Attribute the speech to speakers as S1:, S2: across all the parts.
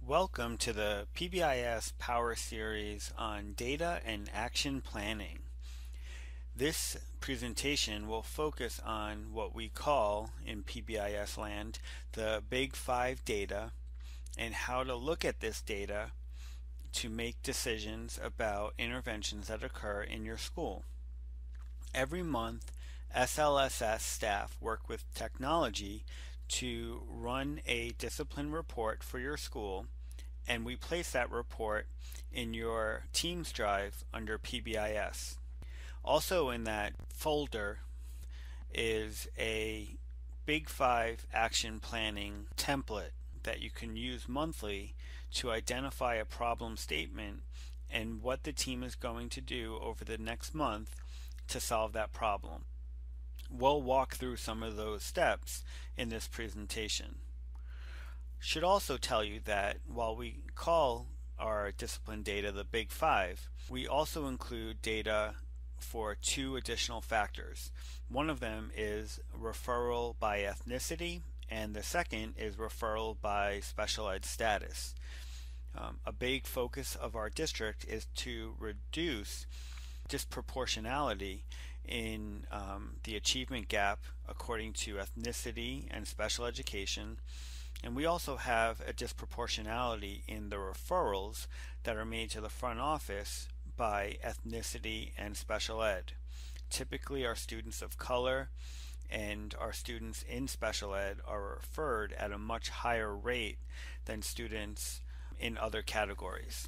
S1: Welcome to the PBIS Power Series on Data and Action Planning. This presentation will focus on what we call in PBIS land the Big Five data and how to look at this data to make decisions about interventions that occur in your school. Every month, SLSS staff work with technology to run a discipline report for your school, and we place that report in your Teams drive under PBIS. Also in that folder is a Big Five action planning template that you can use monthly to identify a problem statement and what the team is going to do over the next month to solve that problem. We'll walk through some of those steps in this presentation. Should also tell you that while we call our discipline data the Big Five, we also include data for two additional factors. One of them is referral by ethnicity, and the second is referral by special ed status. A big focus of our district is to reduce disproportionality in the achievement gap according to ethnicity and special education, and we also have a disproportionality in the referrals that are made to the front office by ethnicity and special ed. Typically our students of color and our students in special ed are referred at a much higher rate than students in other categories.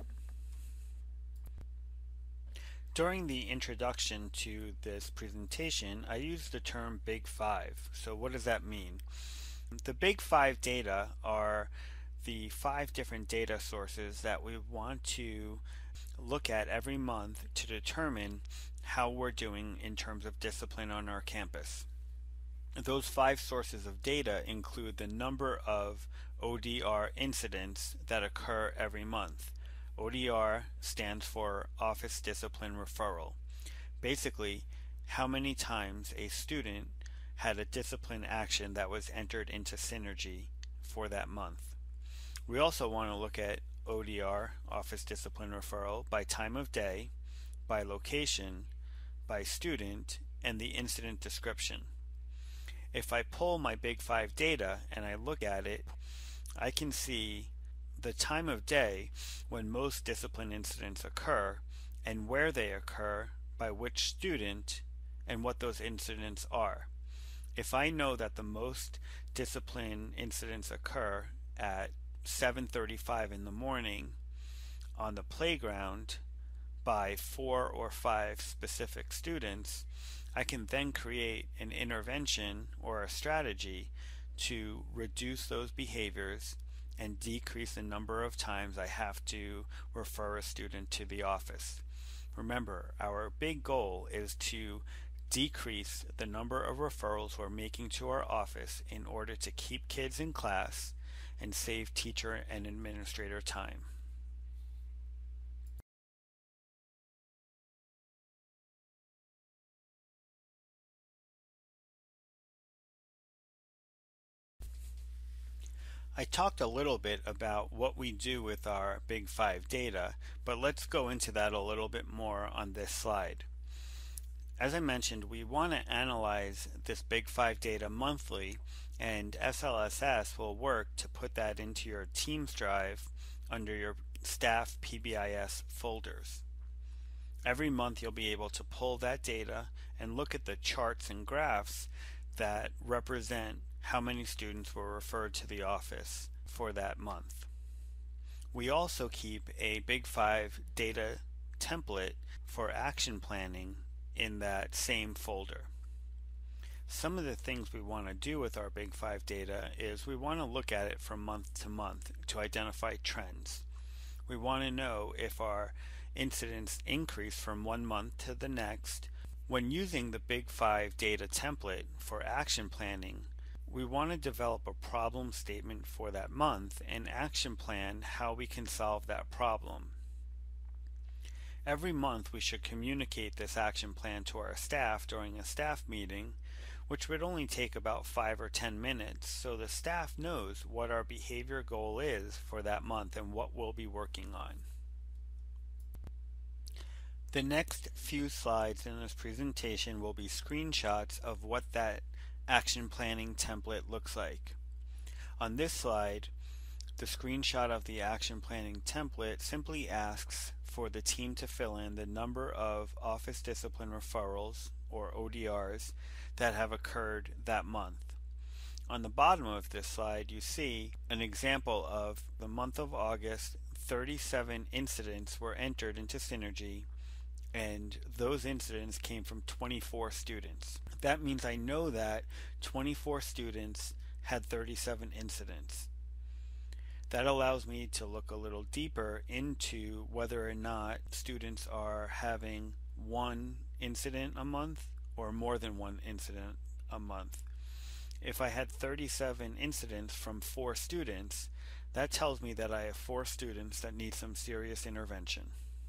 S1: During the introduction to this presentation, I used the term Big Five. So what does that mean? The Big Five data are the 5 different data sources that we want to look at every month to determine how we're doing in terms of discipline on our campus. Those 5 sources of data include the number of ODR incidents that occur every month. ODR stands for Office Discipline Referral. Basically, how many times a student had a discipline action that was entered into Synergy for that month. We also want to look at ODR, Office Discipline Referral, by time of day, by location, by student, and the incident description. If I pull my Big Five data and I look at it, I can see the time of day when most discipline incidents occur and where they occur, by which student, and what those incidents are. If I know that the most discipline incidents occur at 7:35 in the morning on the playground by 4 or 5 specific students, I can then create an intervention or a strategy to reduce those behaviors and decrease the number of times I have to refer a student to the office. Remember, our big goal is to decrease the number of referrals we're making to our office in order to keep kids in class and save teacher and administrator time. I talked a little bit about what we do with our Big Five data, but let's go into that a little bit more on this slide. As I mentioned, we want to analyze this Big Five data monthly, and SLSS will work to put that into your Teams drive under your staff PBIS folders. Every month you'll be able to pull that data and look at the charts and graphs that represent how many students were referred to the office for that month. We also keep a Big Five data template for action planning in that same folder. Some of the things we want to do with our Big Five data is we want to look at it from month to month to identify trends. We want to know if our incidents increase from one month to the next. When using the Big Five data template for action planning, we want to develop a problem statement for that month and action plan how we can solve that problem. Every month we should communicate this action plan to our staff during a staff meeting which would only take about 5 or 10 minutes, so the staff knows what our behavior goal is for that month and what we'll be working on. The next few slides in this presentation will be screenshots of what that action planning template looks like. On this slide, the screenshot of the action planning template simply asks for the team to fill in the number of office discipline referrals, or ODRs, that have occurred that month. On the bottom of this slide, you see an example of the month of August. 37 incidents were entered into Synergy, and those incidents came from 24 students. That means I know that 24 students had 37 incidents. That allows me to look a little deeper into whether or not students are having one incident a month or more than one incident a month. If I had 37 incidents from 4 students, that tells me that I have 4 students that need some serious intervention.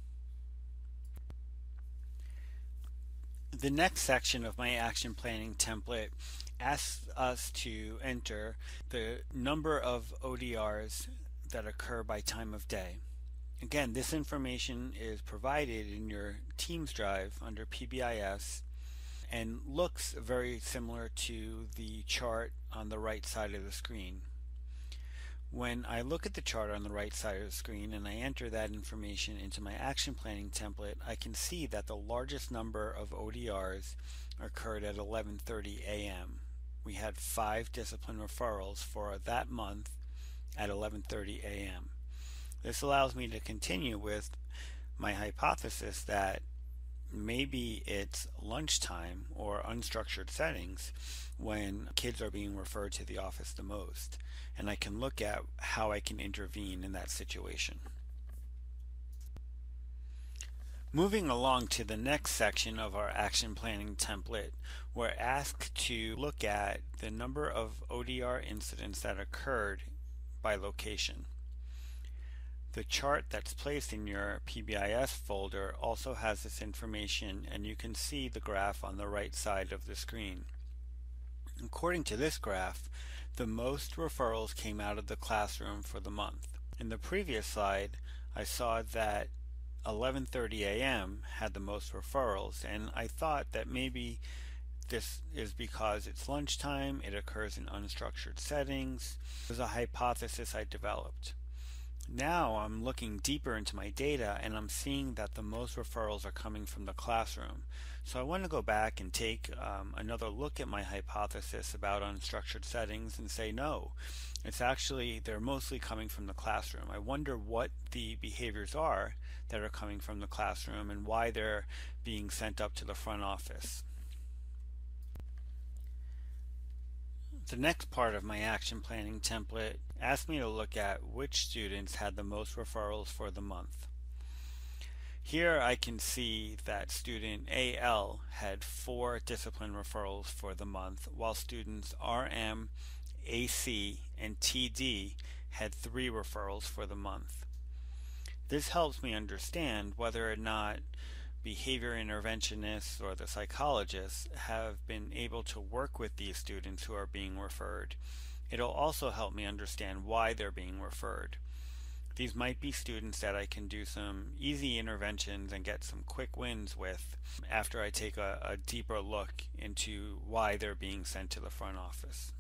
S1: The next section of my action planning template asks us to enter the number of ODRs that occur by time of day. Again, this information is provided in your Teams drive under PBIS and looks very similar to the chart on the right side of the screen. When I look at the chart on the right side of the screen and I enter that information into my action planning template, I can see that the largest number of ODRs occurred at 11:30 a.m. We had 5 discipline referrals for that month at 11:30 a.m. This allows me to continue with my hypothesis that maybe it's lunchtime or unstructured settings when kids are being referred to the office the most, and I can look at how I can intervene in that situation. Moving along to the next section of our action planning template, we're asked to look at the number of ODR incidents that occurred by location. The chart that's placed in your PBIS folder also has this information, and you can see the graph on the right side of the screen. According to this graph, the most referrals came out of the classroom for the month. In the previous slide, I saw that 11:30 a.m. had the most referrals, and I thought that maybe this is because it's lunchtime, it occurs in unstructured settings. It was a hypothesis I developed. Now I'm looking deeper into my data and I'm seeing that the most referrals are coming from the classroom. So I want to go back and take another look at my hypothesis about unstructured settings and say no, it's actually they're mostly coming from the classroom. I wonder what the behaviors are that are coming from the classroom and why they're being sent up to the front office. The next part of my action planning template asked me to look at which students had the most referrals for the month. Here I can see that student AL had 4 discipline referrals for the month, while students RM, AC, and TD had 3 referrals for the month. This helps me understand whether or not behavior interventionists or the psychologists have been able to work with these students who are being referred. It'll also help me understand why they're being referred. These might be students that I can do some easy interventions and get some quick wins with after I take a deeper look into why they're being sent to the front office.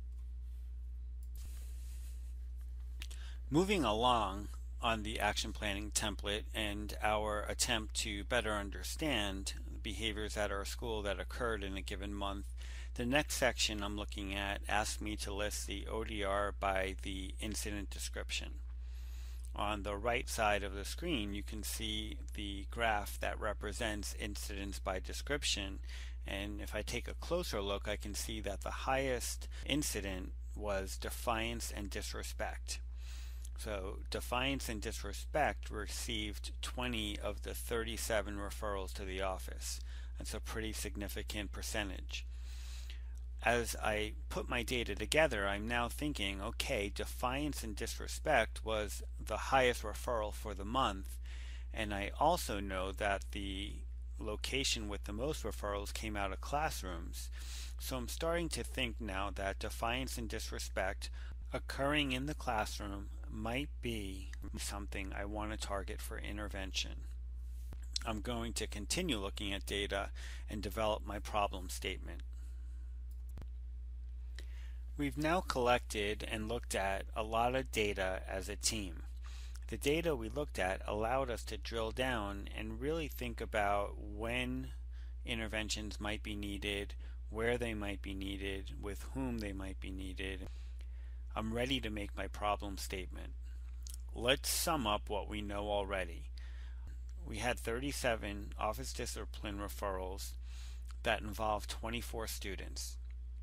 S1: Moving along on the action planning template and our attempt to better understand behaviors at our school that occurred in a given month, the next section I'm looking at asks me to list the ODR by the incident description. On the right side of the screen you can see the graph that represents incidents by description, and if I take a closer look I can see that the highest incident was defiance and disrespect. So defiance and disrespect received 20 of the 37 referrals to the office. That's a pretty significant percentage. As I put my data together, I'm now thinking, okay, defiance and disrespect was the highest referral for the month, and I also know that the location with the most referrals came out of classrooms. So I'm starting to think now that defiance and disrespect occurring in the classroom might be something I want to target for intervention. I'm going to continue looking at data and develop my problem statement. We've now collected and looked at a lot of data as a team. The data we looked at allowed us to drill down and really think about when interventions might be needed, where they might be needed, with whom they might be needed. I'm ready to make my problem statement. Let's sum up what we know already. We had 37 office discipline referrals that involved 24 students.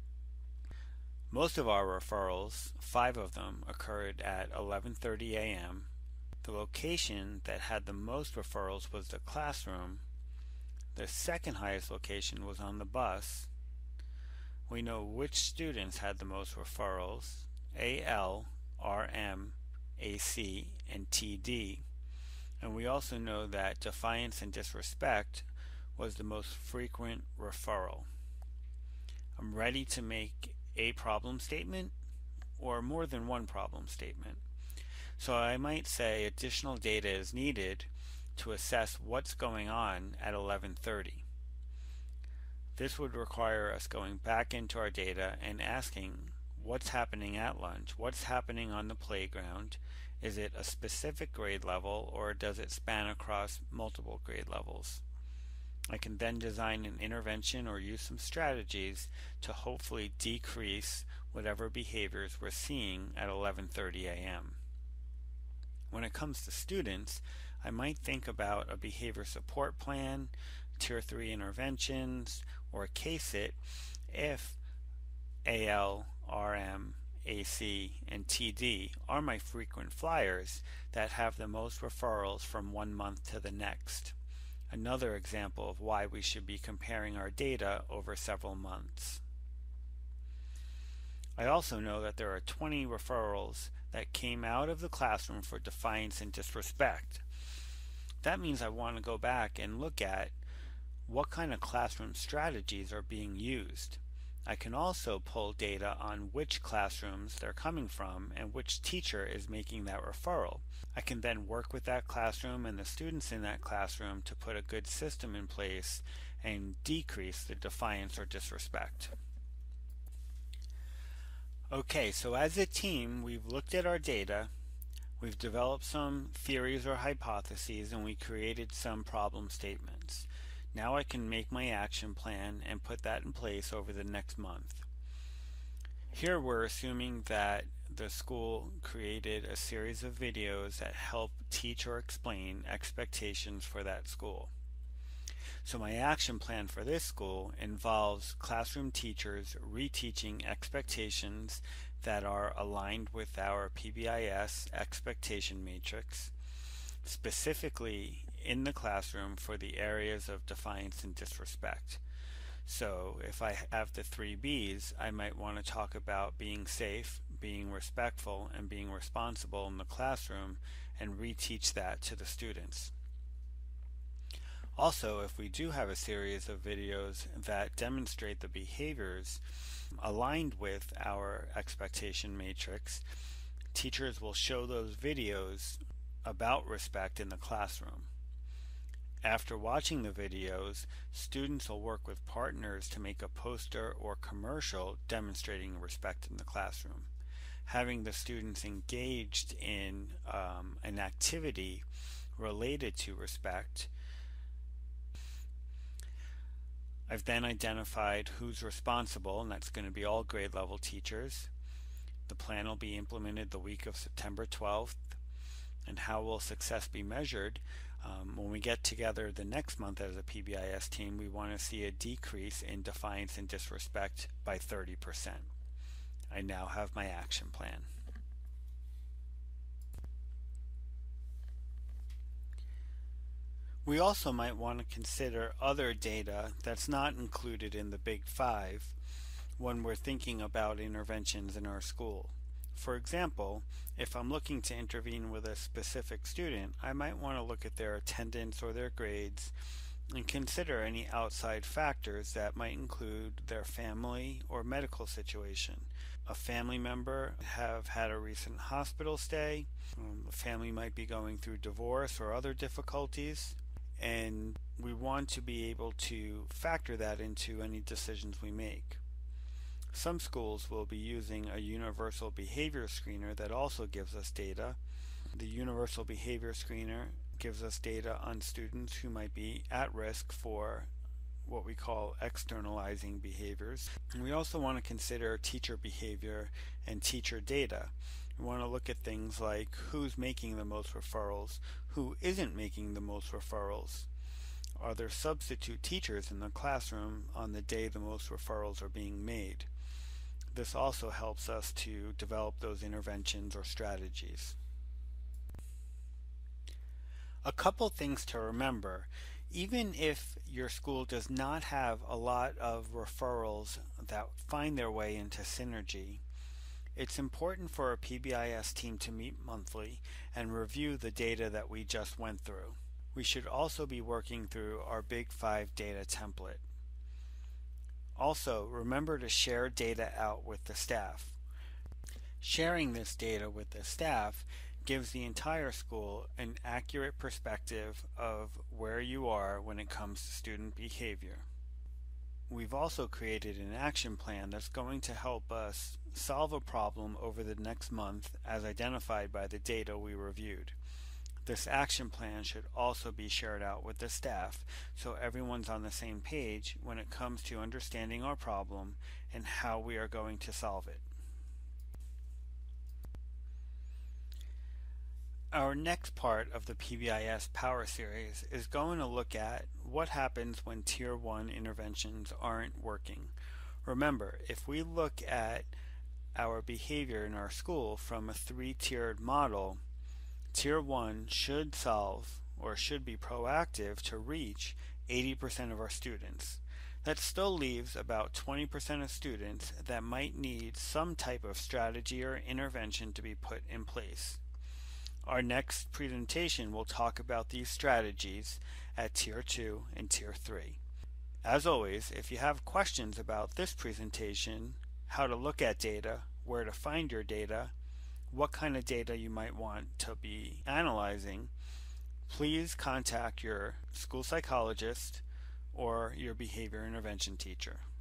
S1: Most of our referrals, 5 of them, occurred at 11:30 a.m. The location that had the most referrals was the classroom. The second highest location was on the bus. We know which students had the most referrals: AL, RM, AC, and TD. And we also know that defiance and disrespect was the most frequent referral. I'm ready to make a problem statement or more than one problem statement. So I might say additional data is needed to assess what's going on at 11:30. This would require us going back into our data and asking what's happening at lunch, what's happening on the playground. Is it a specific grade level or does it span across multiple grade levels? I can then design an intervention or use some strategies to hopefully decrease whatever behaviors we're seeing at 11:30 a.m. When it comes to students, I might think about a behavior support plan, Tier 3 interventions, or a case-it if AL, RM, AC, and TD are my frequent flyers that have the most referrals from one month to the next. Another example of why we should be comparing our data over several months. I also know that there are 20 referrals that came out of the classroom for defiance and disrespect. That means I want to go back and look at what kind of classroom strategies are being used. I can also pull data on which classrooms they're coming from and which teacher is making that referral. I can then work with that classroom and the students in that classroom to put a good system in place and decrease the defiance or disrespect. Okay, so as a team, we've looked at our data, we've developed some theories or hypotheses, and we created some problem statements. Now I can make my action plan and put that in place over the next month. Here we're assuming that the school created a series of videos that help teach or explain expectations for that school. So my action plan for this school involves classroom teachers reteaching expectations that are aligned with our PBIS expectation matrix, specifically in the classroom for the areas of defiance and disrespect. So if I have the 3 B's, I might want to talk about being safe, being respectful, and being responsible in the classroom and reteach that to the students. Also, if we do have a series of videos that demonstrate the behaviors aligned with our expectation matrix, teachers will show those videos about respect in the classroom. After watching the videos, students will work with partners to make a poster or commercial demonstrating respect in the classroom. Having the students engaged in an activity related to respect. I've then identified who's responsible, and that's going to be all grade level teachers. The plan will be implemented the week of September 12th. And how will success be measured? When we get together the next month as a PBIS team, we want to see a decrease in defiance and disrespect by 30%. I now have my action plan. We also might want to consider other data that's not included in the Big Five when we're thinking about interventions in our school. For example, if I'm looking to intervene with a specific student, I might want to look at their attendance or their grades and consider any outside factors that might include their family or medical situation. A family member have had a recent hospital stay. A family might be going through divorce or other difficulties, and we want to be able to factor that into any decisions we make. Some schools will be using a universal behavior screener that also gives us data. The universal behavior screener gives us data on students who might be at risk for what we call externalizing behaviors. And we also want to consider teacher behavior and teacher data. We want to look at things like who's making the most referrals, who isn't making the most referrals. Are there substitute teachers in the classroom on the day the most referrals are being made? This also helps us to develop those interventions or strategies. A couple things to remember. Even if your school does not have a lot of referrals that find their way into Synergy, it's important for a PBIS team to meet monthly and review the data that we just went through. We should also be working through our Big 5 data template. Also, remember to share data out with the staff. Sharing this data with the staff gives the entire school an accurate perspective of where you are when it comes to student behavior. We've also created an action plan that's going to help us solve a problem over the next month as identified by the data we reviewed. This action plan should also be shared out with the staff so everyone's on the same page when it comes to understanding our problem and how we are going to solve it. Our next part of the PBIS Power Series is going to look at what happens when Tier 1 interventions aren't working. Remember, if we look at our behavior in our school from a 3-tiered model, Tier 1 should solve or should be proactive to reach 80% of our students. That still leaves about 20% of students that might need some type of strategy or intervention to be put in place. Our next presentation will talk about these strategies at Tier 2 and Tier 3. As always, if you have questions about this presentation, how to look at data, where to find your data, what kind of data you might want to be analyzing, please contact your school psychologist or your behavior intervention teacher.